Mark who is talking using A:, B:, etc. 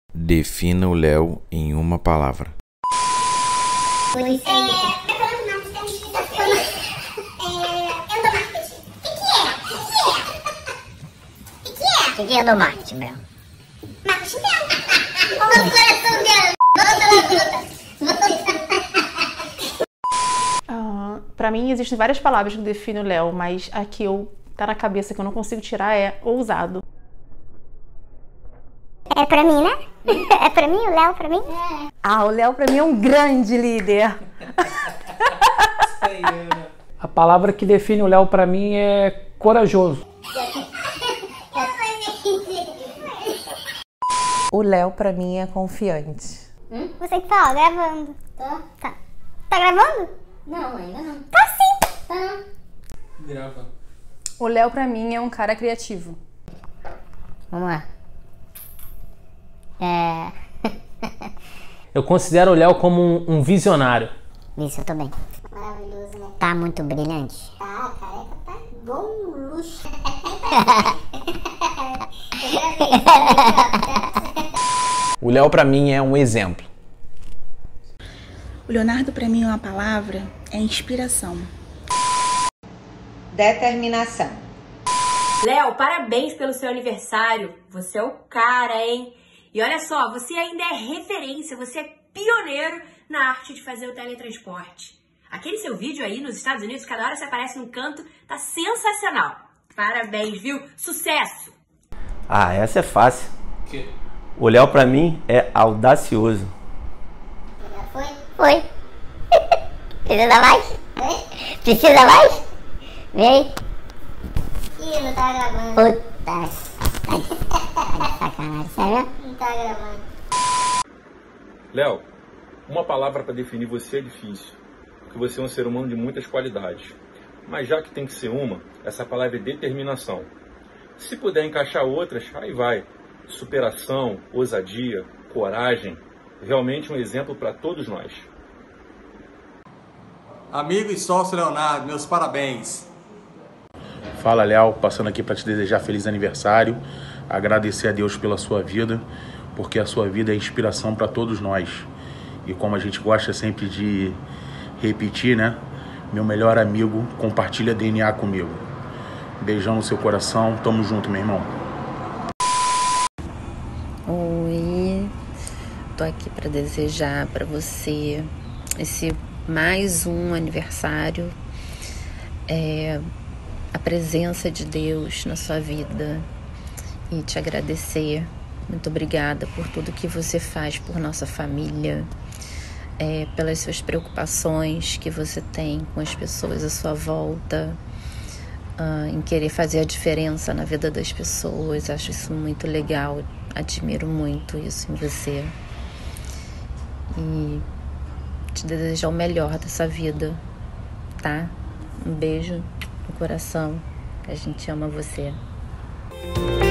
A: Defina o Léo em uma palavra.
B: O que é endomarketing, Léo?
C: Marketing dela. Olha o coração dela.
D: Pra mim, existem várias palavras que definem o Léo, mas a que tá na cabeça que eu não consigo tirar é ousado.
C: É pra mim, né? É pra mim, o Léo pra mim?
D: O Léo pra mim é um grande líder.
E: A palavra que define o Léo pra mim é corajoso.
F: O Léo pra mim é confiante.
C: Você que tá, ó, gravando. Tá. Tá gravando?
B: Não, ainda não.
C: Tá sim.
B: Tá.
E: Grava.
G: O Léo pra mim é um cara criativo.
B: Vamos lá.
E: Eu considero o Léo como um visionário.
B: Isso, eu tô bem.
C: Maravilhoso, né?
B: Tá muito brilhante.
C: Tá, careca, tá igual um luxo.
H: O Léo pra mim é um exemplo.
I: O Leonardo pra mim é uma palavra, é inspiração.
F: Determinação.
J: Léo, parabéns pelo seu aniversário. Você é o cara, hein? E olha só, você ainda é referência, você é pioneiro na arte de fazer o teletransporte. Aquele seu vídeo aí nos Estados Unidos, cada hora você aparece num canto, tá sensacional. Parabéns, viu? Sucesso!
K: Essa é fácil.
E: Que?
K: O Léo pra mim é audacioso.
B: Foi. Precisa mais? Precisa mais? Vem.
C: Ih, não tá gravando.
B: Puta. Tá de sacanagem, sério?
C: Não tá gravando.
L: Léo, uma palavra para definir você é difícil, porque você é um ser humano de muitas qualidades. Mas já que tem que ser uma, essa palavra é determinação. Se puder encaixar outras, aí vai. Superação, ousadia, coragem. Realmente um exemplo para todos nós.
M: Amigo e sócio Leonardo, meus parabéns.
N: Fala, Léo, passando aqui para te desejar feliz aniversário, agradecer a Deus pela sua vida, porque a sua vida é inspiração para todos nós. E como a gente gosta sempre de repetir, né? Meu melhor amigo compartilha DNA comigo. Beijão no seu coração, tamo junto, meu irmão.
O: Oi, tô aqui para desejar para você esse mais um aniversário, a presença de Deus na sua vida e te agradecer. Muito obrigada por tudo que você faz por nossa família, pelas suas preocupações que você tem com as pessoas à sua volta, em querer fazer a diferença na vida das pessoas. Acho isso muito legal, admiro muito isso em você. E te desejar o melhor dessa vida, tá? Um beijo no coração, a gente ama você.